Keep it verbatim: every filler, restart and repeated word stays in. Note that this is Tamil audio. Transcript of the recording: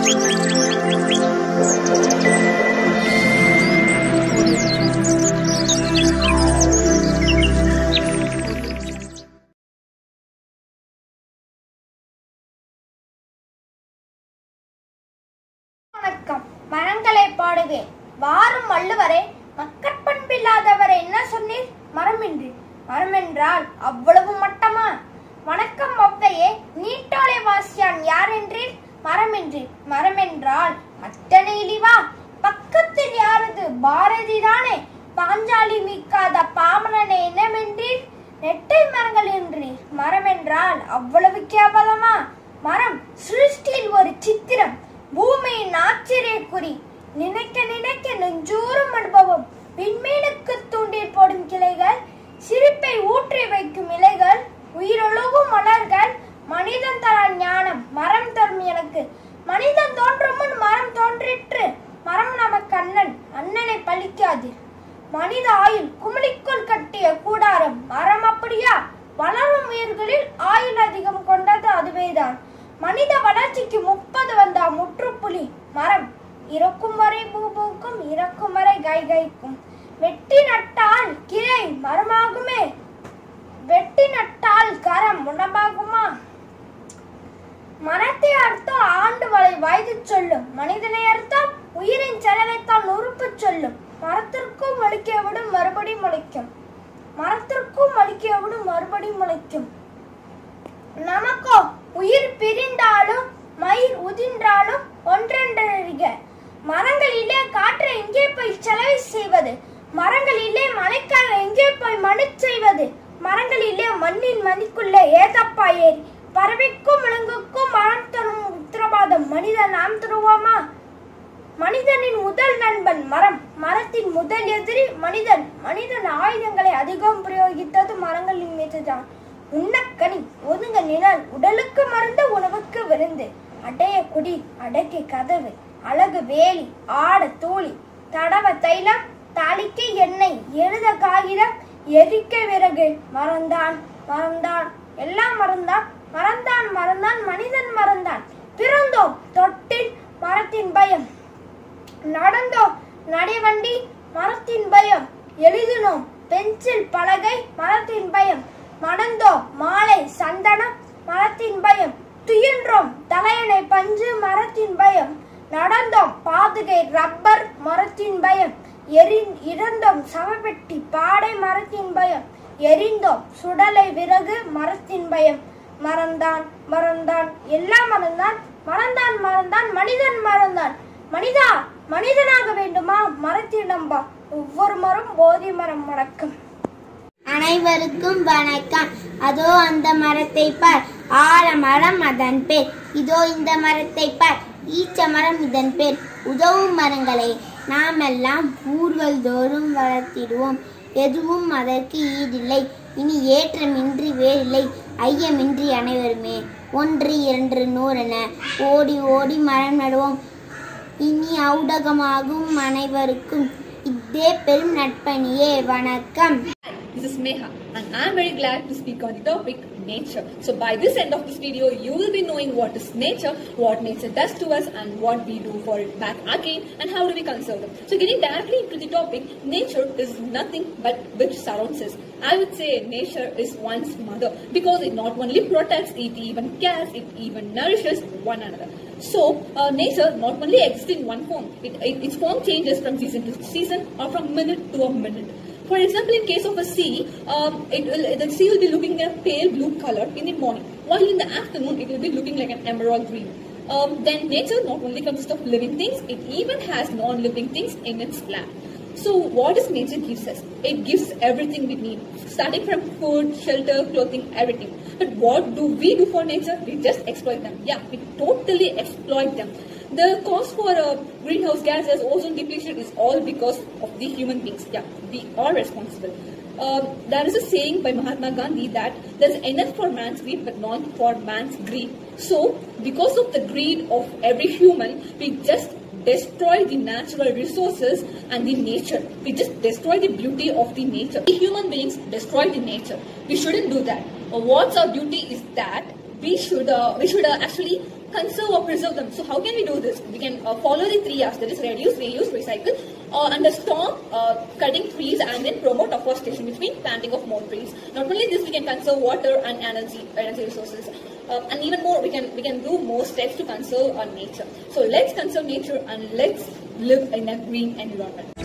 வணக்கம். மரங்களை பாடுவேன். வாரும் வள்ளுவரே, மக்கட்பண்பில்லாதவரை என்ன சொன்னீர்? மரமின்றி. மரமென்றால் அவ்வளவு மட்டமா? வணக்கம் ஒவ்வையே, நீட்டோலை வாசியான் யார் என்றீர்? மரமின்றி. மரமென்றால் அத்தனை இழிவா? பக்கத்தில் யாரது? பாரதி தானே. பாஞ்சாலி மீட்காத பாமரனை என்னவென்றீர்? நெட்டை மரங்கள் என்றீர். மரமென்றால் அவ்வளவு கேவலமா? மரம் சிருஷ்டியில் ஒரு சித்திரம், பூமியின் ஆச்சரிய குறி. நினைக்க நினைக்க நெஞ்சூறும் அனுபவம். விண்மீனுக்கு தூண்டில் போடும் கிளைகள், சிரிப்பை ஊற்றி வைக்கும் இலைகள், உயிரொழுகும் மலர்கள். மனிதன் தர ஞானம் மரம் தரும் எனக்கு. மனிதன் தோன்றும் முன் மரம் தோன்றிற்று. மரம் நமக்கு அண்ணன், அண்ணனை பழிக்காது. மனித ஆயுள் குமிழிக்குள் கட்டிய கூடாரம். மரம் அப்படியா? வளரும் உயிர்களில் ஆயுள் அதிகம் கொண்டது அதுவேதான். மனித வளர்ச்சிக்கு முப்பது வந்தா முற்றுப்புள்ளி. மரம் இறக்கும் வரை பூ பூக்கும், இறக்கும் வரை கை கைக்கும். வெட்டி நட்டால் கிளை மரமாகுமே, வெட்டி நட்டால் கரம் உணவாகுமா? மரத்தை அர்த்தம் ஆண்டு வரை வயது சொல்லும், மனிதனை அர்த்தம் உயிரின் செலவைத்தான் உறுப்பு சொல்லும். மரத்திற்கும் வலிக்கவிடும் மறுபடி முளைக்கும், மரத்திற்கும் வலிக்கவிடும் மறுபடி முளைக்கும். நமக்கோ உயிர் பிரிந்தாலும் மயிர் உதிர்ந்தாலும் ஒன்றென்றறிக. மரங்களிலே காற்றை எங்கே போய் செலவு செய்வது? மரங்களிலே மழைக்காக எங்கே போய் மனு செய்வது? மரங்களிலே மண்ணின் மதிக்குள்ளே ஏதப்பா ஏறி? பறவைக்கும் விலங்குக்கும் மரம் தரும் உத்தரவாதம் மனிதன் நாம் தருவோமா? மனிதனின் முதல் நண்பன் மரம், மரத்தின் முதல் எதிரி மனிதன். மனிதன் ஆயுதங்களை அதிகம் பிரயோகித்தது மரங்களின் மீதுதான். உண்ணக்கனி, ஒதுங்க நிழல், உடலுக்கு மருந்து, உணவுக்கு விருந்து. அடைய குடி, அடக்கி கதவு, அழகு வேலி, ஆட தூளி, தடவ தைலம், தாளிக்க எண்ணெய், எழுத காகிதம், எரிக்க விறகு. மறந்தான் மறந்தான் எல்லாம் மறந்தான், மறந்தான் மறந்தான் மனிதன் மறந்தான். பிறந்தோம் தொட்டில், மரத்தின் பயம். நடந்தோம் நடைவண்டி, மரத்தின் பயம். எழுதினோம் பென்சில் பலகை, மரத்தின் பயம். மணந்தோம் மாலை சந்தனம், மரத்தின் பயம். துயின்றோம் தலையணை பஞ்சு, மரத்தின் பயம். நடந்தோம் பாதுகை ரப்பர், மரத்தின் பயம். எரி இறந்தோம் சமபெட்டி பாடை, மரத்தின் பயம். எரிந்தோம் சுடலை விறகு, மரத்தின் பயம். மறந்தான் மறந்தான் எல்லாம் மறந்தான், மறந்தான் மறந்தான் மனிதன் மறந்தான். மனிதா, மனிதனாக வேண்டுமா? மரத்திடம் வா, ஒவ்வொரு மரம் போதி மரம். வணக்கம். அனைவருக்கும் வணக்கம். அதோ அந்த மரத்தை பார், ஆலமரம் அதன் பேர். இதோ இந்த மரத்தை பார், ஈச்ச மரம் இதன் பேர். உதவும் மரங்களை நாமெல்லாம் ஊர்கள் தோறும் வளர்த்திடுவோம். எதுவும் அதற்கு ஈடில்லை. இனி ஏற்றமின்றி வேறில்லை, ஐயமின்றி அனைவருமே ஒன்று இரண்டு நூறென ஓடி ஓடி மரம் நடுவோம். இனி ஔடகமாகும் அனைவருக்கும் இதே பெரும் நட்பணியே. வணக்கம். This is Meha and I am very glad to speak on the topic nature. So by this end of this video, you will be knowing what is nature, what nature does to us and what we do for it back again and how do we conserve them. So getting directly into the topic, nature is nothing but which surrounds us. I would say nature is one's mother because it not only protects, it even cares, it even nourishes one another. So uh, nature not only exists in one form, it, it, its form changes from season to season or from minute to a minute. For example, in case of a sea, um, it will, the sea will be looking a pale blue color in the morning, while in the afternoon it will be looking like an emerald green. Um, then nature not only consists of living things, it even has non-living things in its lap. So what does nature gives us? It gives everything we need, starting from food, shelter, clothing, everything. But what do we do for nature? We just exploit them. Yeah, we totally exploit them. The cause for uh, greenhouse gases, ozone depletion is all because of the human beings. Yeah, we are responsible. Um, there is a saying by Mahatma Gandhi that there is enough for man's greed but not for man's greed. So, because of the greed of every human, we just destroy the natural resources and the nature. We just destroy the beauty of the nature. We human beings destroy the nature. We shouldn't do that. What's our duty is that we should uh, we should uh, actually conserve or preserve them. So how can we do this? We can uh, follow the three R's, that is reduce, reuse, recycle, uh, and stop uh, cutting trees and then promote afforestation, which means planting of more trees. Not only this, we can conserve water and energy, energy resources. Uh, and even more, we can we can do more steps to conserve our nature. So let's conserve nature and let's live in a green environment.